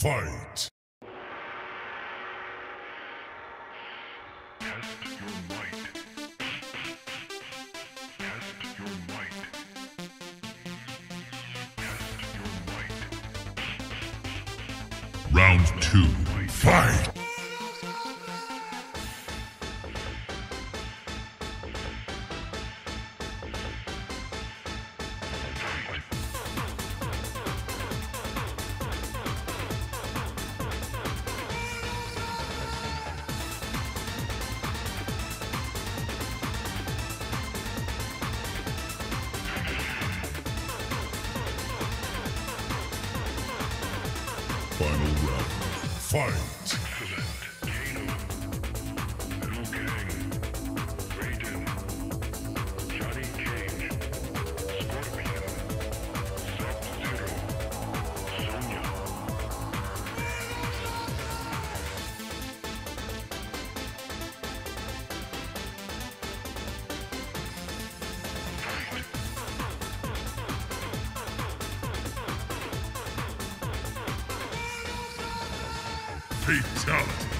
Fight! Test your might. Test your might. Test your might. Round 2. Fight! Final round. Fight! Excellent. Kano. Liu Kang. Raiden. Johnny Cage. Scorpion. Sub-Zero. Sonya. Fatality!